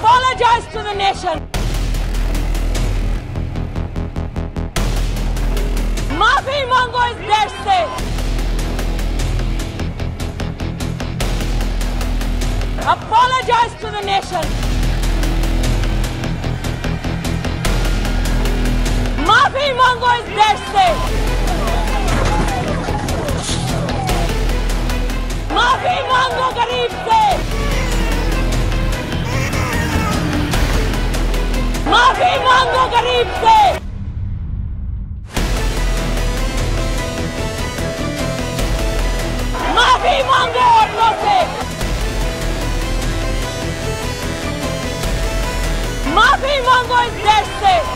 Apologize to the nation. Maafi Maango is dead se. Apologize to the nation. Maafi Maango is dead se. Maafi Maango गरीब से. माफी मांगो गरीब से. माफी मांगो औरतों से. माफी मांगो इस देश से.